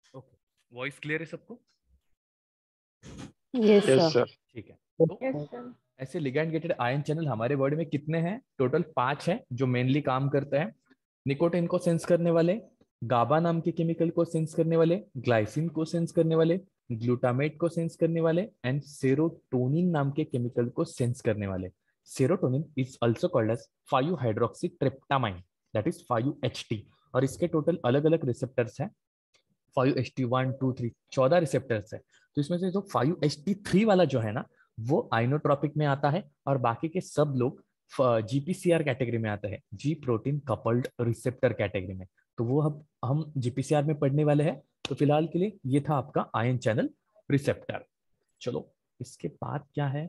Okay, voice clear है सबको? Yes yes sir. Sir. ठीक है। तो यस सर। ऐसे लिगैंड गेटेड आयन चैनल हमारे बॉडी में कितने हैं? टोटल 5 हैं जो मेनली काम करते हैं। निकोटिन को सेंस करने वाले, गाबा नाम के केमिकल को सेंस करने वाले, ग्लाइसिन को सेंस करने वाले, ग्लूटामेट को सेंस करने वाले एंड सेरोटोनिन नाम के केमिकल को सेंस करने वाले। Serotonin is also called as 5 hydroxy tryptamine, that is 5HT। और इसके टोटल अलग अलग रिसेप्टर्स हैं, 5HT 1 2 3 14 रिसेप्टर्स है। तो इसमें से जो 5HT3 वाला जो है ना, वो आइनोट्रॉपिक में आता है और बाकी के सब लोग GPCR कैटेगरी में आते हैं, G protein coupled receptor category में। तो वो हम GPCR में पढ़ने वाले हैं। तो फिलहाल के लिए ये था आपका आयन चैनल रिसेप्टर। चलो इसके बाद क्या है,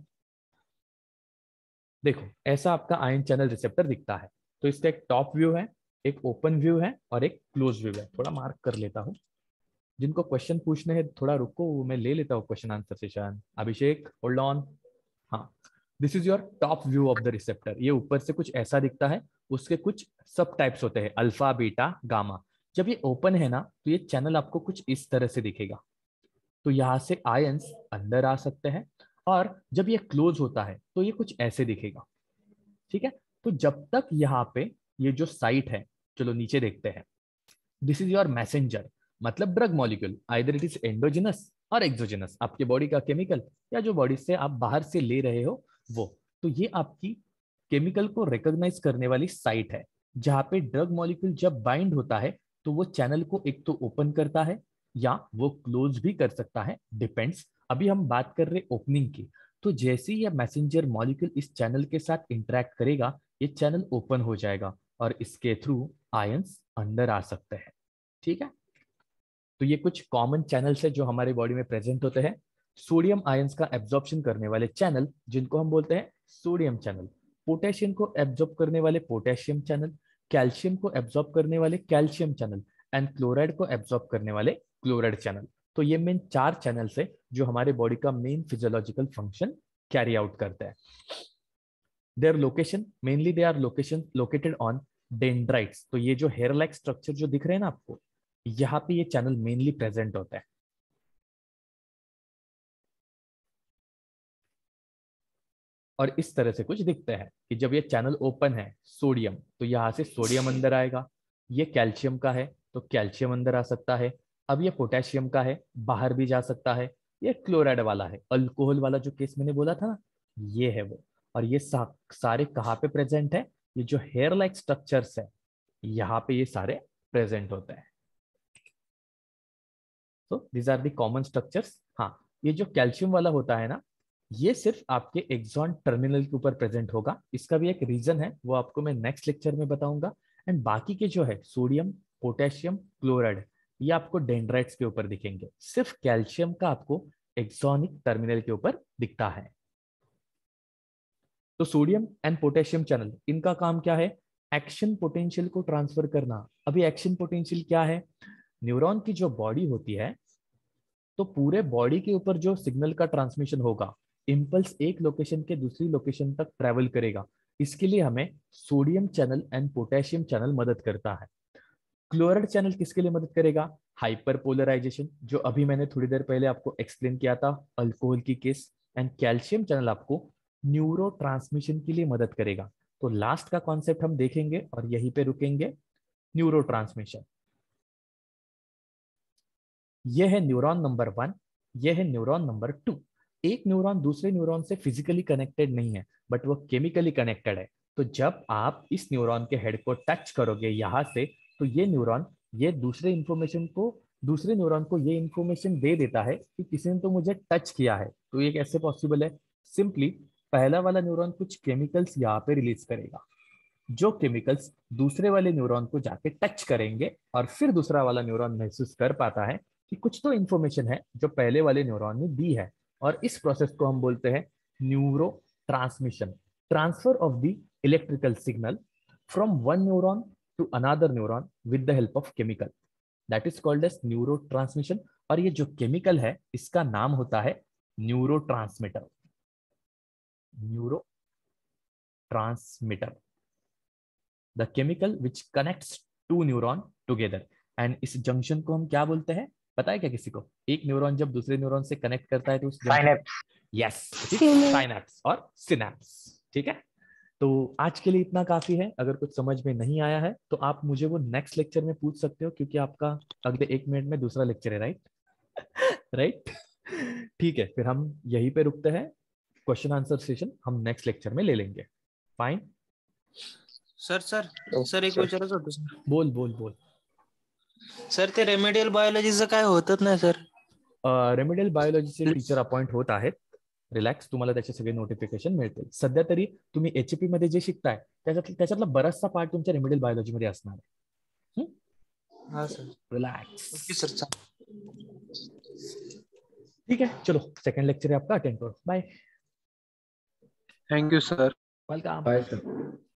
देखो ऐसा आपका आयन चैनल रिसेप्टर दिखता है। तो इसका एक टॉप व्यू है, एक ओपन व्यू है और एक क्लोज व्यू है। थोड़ा मार्क कर लेता हूँ। जिनको क्वेश्चन पूछने हैं थोड़ा रुको, मैं ले लेता हूँ question answer session. Abhishek hold on. हाँ, this is your top view of the receptor. ये ऊपर से कुछ ऐसा दिखता है, उसके कुछ सब टाइप्स होते हैं, अल्फा बीटा गामा। जब ये ओपन है ना, तो ये चैनल आपको कुछ इस तरह से दिखेगा। तो यहाँ से आयंस अंदर आ सकते हैं। और जब ये क्लोज होता है तो ये कुछ ऐसे दिखेगा। ठीक है। तो जब तक यहाँ पे ये जो साइट है, चलो नीचे देखते हैं। दिस इज योर मैसेंजर, मतलब drug molecule, either it is endogenous और एक्सोजिनस, आपके बॉडी का केमिकल या जो बॉडी से आप बाहर से ले रहे हो वो। तो ये आपकी केमिकल को रिकॉग्नाइज करने वाली साइट है, जहां पे ड्रग मॉलिक्यूल जब बाइंड होता है तो वो चैनल को एक तो ओपन करता है या वो क्लोज भी कर सकता है, डिपेंड्स। अभी हम बात कर रहे ओपनिंग की। तो जैसे ही यह मैसेंजर मॉलिक्यूल इस चैनल के साथ इंटरेक्ट करेगा, ये चैनल ओपन हो जाएगा और इसके थ्रू आयंस अंदर आ सकते हैं। ठीक है। तो ये कुछ कॉमन चैनल्स है जो हमारे बॉडी में प्रेजेंट होते हैं। सोडियम आयंस का एब्जॉर्प्शन करने वाले चैनल जिनको हम बोलते हैं सोडियम चैनल, पोटेशियम को एब्जॉर्ब करने वाले पोटेशियम चैनल, कैल्शियम को एब्जॉर्ब करने वाले कैल्शियम चैनल एंड क्लोराइड को एब्जॉर्ब करने वाले क्लोराइड चैनल। तो ये मेन 4 चैनल्स है जो हमारे बॉडी का main physiological function carry out करते हैं। Their location, mainly they are location located on dendrites. तो ये जो हेयर लाइक स्ट्रक्चर जो दिख रहे हैं ना आपको, यहाँ पे ये चैनल मेनली प्रेजेंट होता है। और इस तरह से कुछ दिखते हैं कि जब ये चैनल ओपन है सोडियम, तो यहाँ से सोडियम अंदर आएगा। ये कैल्शियम का है तो कैल्शियम अंदर आ सकता है। अब ये पोटेशियम का है, बाहर भी जा सकता है। ये क्लोराइड वाला है, अल्कोहल वाला जो केस मैंने बोला था ना, ये है वो। और ये सारे कहाँ पे प्रेजेंट है? ये जो हेयर लाइक स्ट्रक्चर्स है, यहाँ पे ये सारे प्रेजेंट होते हैं। तो these are the common structures. हाँ, ये जो कैल्शियम वाला होता है ना, ये सिर्फ आपके एक्सॉन टर्मिनल के ऊपर प्रेजेंट होगा। इसका भी एक रीजन है, वो आपको मैं नेक्स्ट लेक्चर में बताऊंगा। एंड बाकी के जो है सोडियम, पोटेशियम, क्लोराइड, ये आपको डेंड्राइट्स के ऊपर दिखेंगे। सिर्फ कैल्शियम का आपको एक्सॉनिक टर्मिनल के ऊपर दिखता है। तो सोडियम एंड पोटेशियम चैनल, इनका काम क्या है? एक्शन पोटेंशियल को ट्रांसफर करना। अभी एक्शन पोटेंशियल क्या है? न्यूरॉन की जो बॉडी होती है, तो पूरे बॉडी के ऊपर जो सिग्नल का ट्रांसमिशन होगा, इम्पल्स एक लोकेशन के दूसरी लोकेशन तक ट्रेवल करेगा। इसके लिए हमें sodium channel and potassium channel मदद करता है। क्लोराइड चैनल किसके लिए मदद करेगा? हाइपर पोलराइजेशन, जो अभी मैंने थोड़ी देर पहले आपको एक्सप्लेन किया था अल्कोहल की केस। एंड कैल्शियम चैनल आपको न्यूरो ट्रांसमिशन के लिए मदद करेगा। तो लास्ट का कॉन्सेप्ट हम देखेंगे और यहीं पे रुकेंगे, न्यूरो ट्रांसमिशन। यह है न्यूरॉन नंबर 1, यह है न्यूरॉन नंबर 2। एक न्यूरॉन दूसरे न्यूरॉन से फिजिकली कनेक्टेड नहीं है, बट वो केमिकली कनेक्टेड है। तो जब आप इस न्यूरॉन के हेड को टच करोगे यहाँ से, तो ये न्यूरॉन ये दूसरे न्यूरॉन को ये इंफॉर्मेशन दे देता है कि किसी ने तो मुझे टच किया है। तो ये कैसे पॉसिबल है? सिंपली पहला वाला न्यूरॉन कुछ केमिकल्स यहाँ पे रिलीज करेगा, जो केमिकल्स दूसरे वाले न्यूरॉन को जाके टच करेंगे और फिर दूसरा वाला न्यूरॉन महसूस कर पाता है कि कुछ तो इंफॉर्मेशन है जो पहले वाले न्यूरॉन ने दी है। और इस प्रोसेस को हम बोलते हैं neurotransmission, transfer of the electrical signal from one neuron to another neuron with the help of chemical, that is called as neurotransmission. और ये जो केमिकल है इसका नाम होता है neurotransmitter, neurotransmitter, the chemical which connects to neuron together. And इस junction को हम क्या बोलते हैं? पता है क्या किसी को? एक न्यूरॉन जब दूसरे न्यूरॉन से कनेक्ट करता है तो उस साइनेप्स। यस, साइनैप्स और सिनैप्स। ठीक है, तो आज के लिए इतना काफी है। अगर कुछ समझ में नहीं आया है तो आप मुझे वो नेक्स्ट लेक्चर में पूछ सकते हो, क्योंकि आपका अगले 1 मिनट में दूसरा लेक्चर है, राइट? राइट। ठीक है, फिर हम यहीं पे रुकते हैं। क्वेश्चन आंसर सेशन हम नेक्स्ट लेक्चर में ले लेंगे। फाइन। सर सर सर एक विचारायचं होतं सर. बोल बोल बोल. सर ते रेमेडियल बायोलॉजीचं काय होतच नाही सर. रेमेडियल बायोलॉजीचे टीचर अपॉइंट होत आहेत. रिलॅक्स, तुम्हाला त्याचे सगळे नोटिफिकेशन मिळतील. सध्या तरी तुम्ही एचपी मध्ये जे शिकताय त्याच्यातला बराचसा पार्ट तुमच्या रेमेडियल बायोलॉजी मध्ये असणार आहे. हा सर. रिलॅक्स. Okay sir. ठीक है, चलो सेकंड लेक्चर है आपका, अटेंड करो. Bye. Thank you sir. Welcome. Bye sir.